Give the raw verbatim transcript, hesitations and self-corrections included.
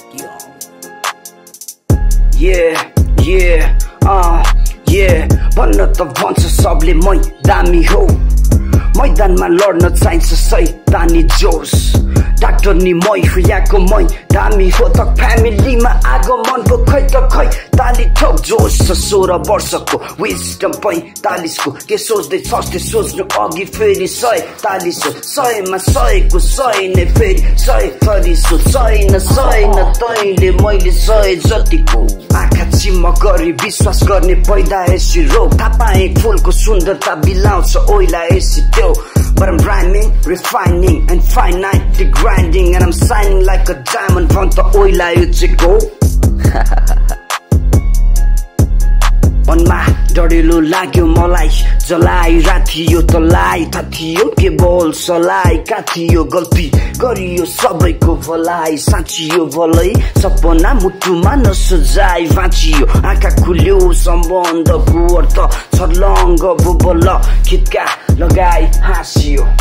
Yeah, yeah, uh, yeah. भन्न त भन्छ सबले मै दामी हो, मैदानमा लड्न चाहिन्छ सैतानी जोस। डाक्टर नि मै यहाँको मै दामी हो त फ्यामिलीमा आगमनको खै त खै ताली ठोक जोस। सोह्र वर्षको विजडम पैँतालिसको के सोच्दै छस् त्यो सोच्नु अघि फेरि सैतालिस हो। सयमा सयको सय नै फेरि सय थरिस हो। छैन छैन तैँले मैले सय जतिको आँखा चिम्म गरी विश्वास गर्ने पैदा यसरी रोग। थाहा पाएँ फुलको सुन्दरता बिलाउँछ ओइला यसरी त्यो। But I'm rhyming, refining, and finitely grinding, and I'm shining like a diamond from the oil I used to go. मनमा डढेलो लाग्यो मलाई, जलाइरा थियो तलाई थाहा थियो के बोल सलाई का थियो गल्ती गरियो सबैको भलाइ साँचियो भलै सपना मुटुमा नसजाई बाँचियो। आँखा खुल्यो सम्बन्धको अर्थ छर्लङ्ग बुबल खिटका लगाई हाँसियो।